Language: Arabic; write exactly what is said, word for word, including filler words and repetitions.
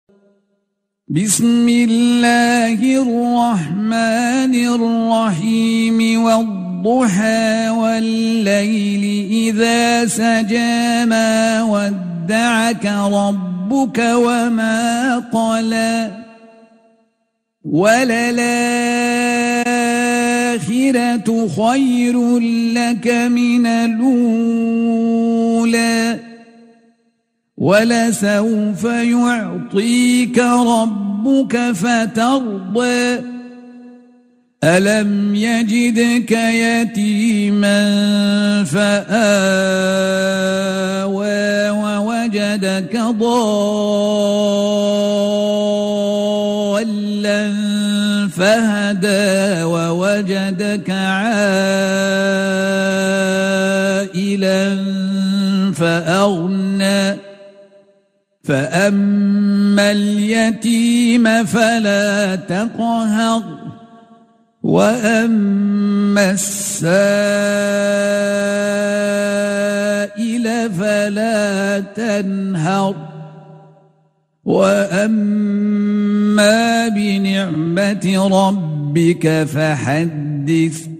بسم الله الرحمن الرحيم والضحى والليل إذا سجى ما ودعك ربك وما قلى وللآخرة خير لك من الأولى ولسوف يعطيك ربك فترضى ألم يجدك يتيما فآوى ووجدك ضالا فهدى ووجدك عائلا فأغنى فأما اليتيم فلا تقهر وأما السائل فلا تنهر وأما بنعمة ربك فحدث